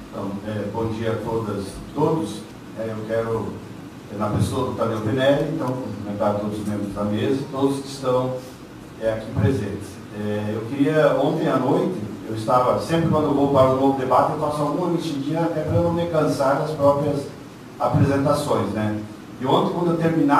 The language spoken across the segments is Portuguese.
Então, bom dia a todas e todos. Eu quero, na pessoa do Tadeu Pinelli, então, cumprimentar todos os membros da mesa e todos que estão aqui presentes. Eu queria, ontem à noite, eu estava, sempre quando eu vou para um novo debate, eu faço alguma mexidinha até para não me cansar das próprias apresentações, né? E ontem, quando eu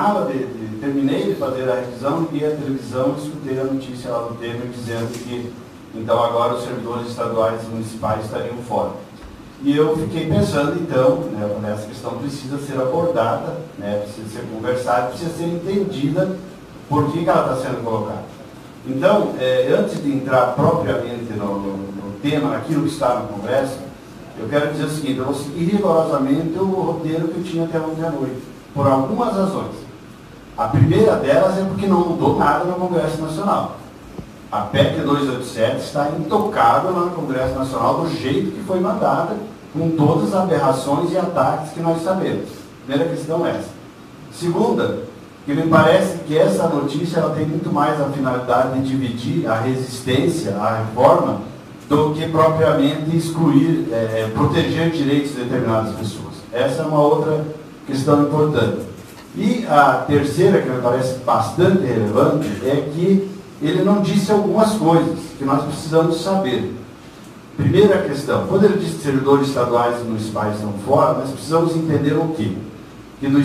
terminei de fazer a revisão, liguei a televisão e escutei a notícia lá do Temer dizendo que, então, agora os servidores estaduais e municipais estariam fora. E eu fiquei pensando, então, essa questão precisa ser abordada, precisa ser conversada, precisa ser entendida por que ela está sendo colocada. Então, antes de entrar propriamente no tema, naquilo que está no Congresso, eu quero dizer o seguinte: eu vou seguir rigorosamente o roteiro que eu tinha até ontem à noite, por algumas razões. A primeira delas é porque não mudou nada no Congresso Nacional. A PEC 287 está intocável lá no Congresso Nacional do jeito que foi mandada, com todas as aberrações e ataques que nós sabemos. Primeira questão é essa. Segunda, que me parece que essa notícia ela tem muito mais a finalidade de dividir a resistência à reforma do que propriamente excluir, proteger direitos de determinadas pessoas. Essa é uma outra questão importante. E a terceira, que me parece bastante relevante, é que ele não disse algumas coisas que nós precisamos saber. Primeira questão, quando ele diz que servidores estaduais e municipais estão fora, nós precisamos entender o quê? Que dos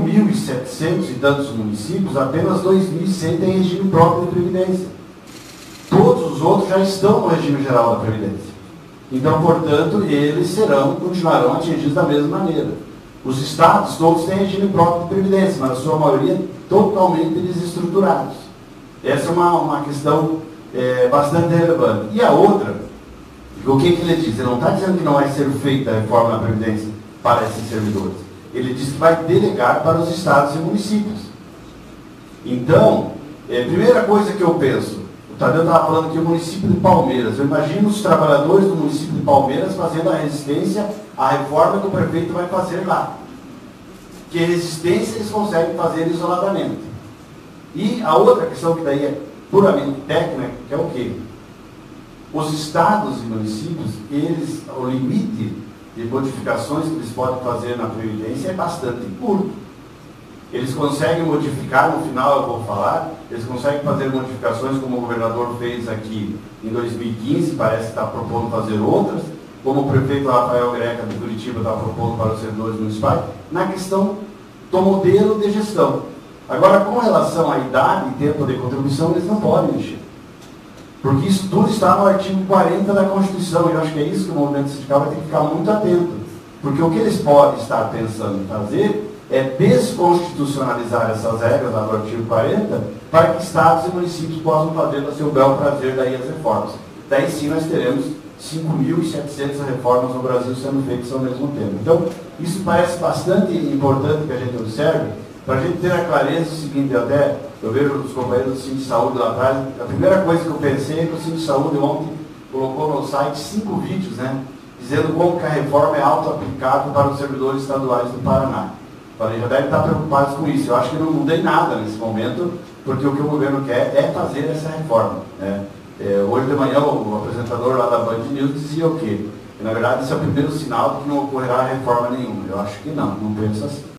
5.700 e tantos municípios, apenas 2.100 têm regime próprio de previdência. Todos os outros já estão no regime geral da previdência. Então, portanto, eles continuarão atingidos da mesma maneira. Os estados todos têm regime próprio de previdência, mas a sua maioria totalmente desestruturados. Essa é uma questão bastante relevante. E a outra, o que ele diz? Ele não está dizendo que não vai ser feita a reforma da Previdência para esses servidores. Ele diz que vai delegar para os estados e municípios. Então, primeira coisa que eu penso, o Tadeu estava falando aqui o município de Palmeiras. Eu imagino os trabalhadores do município de Palmeiras fazendo a resistência à reforma que o prefeito vai fazer lá. Que resistência eles conseguem fazer isoladamente. E a outra questão que daí é puramente técnica, que é o quê? Os estados e municípios, o limite de modificações que eles podem fazer na Previdência é bastante curto. Eles conseguem modificar, no final eu vou falar, eles conseguem fazer modificações como o governador fez aqui em 2015, parece que está propondo fazer outras, como o prefeito Rafael Greca de Curitiba está propondo para os servidores municipais, na questão do modelo de gestão. Agora, com relação à idade e tempo de contribuição, eles não podem mexer. Porque isso tudo está no artigo 40 da Constituição, e eu acho que é isso que o movimento sindical vai ter que ficar muito atento. Porque o que eles podem estar pensando em fazer é desconstitucionalizar essas regras lá do artigo 40 para que estados e municípios possam fazer a seu bel prazer daí as reformas. Daí sim nós teremos 5.700 reformas no Brasil sendo feitas ao mesmo tempo. Então, isso parece bastante importante que a gente observe, para a gente ter a clareza do seguinte, até eu vejo os companheiros do Cine de Saúde lá atrás, a primeira coisa que eu pensei é que o Cine de Saúde ontem colocou no site 5 vídeos, dizendo como que a reforma é auto-aplicável para os servidores estaduais do Paraná. Falei, já devem estar preocupados com isso. Eu acho que não mudei nada nesse momento, porque o que o governo quer é fazer essa reforma. Hoje de manhã o apresentador lá da Band News dizia o quê? Que na verdade esse é o primeiro sinal de que não ocorrerá reforma nenhuma. Eu acho que não penso assim.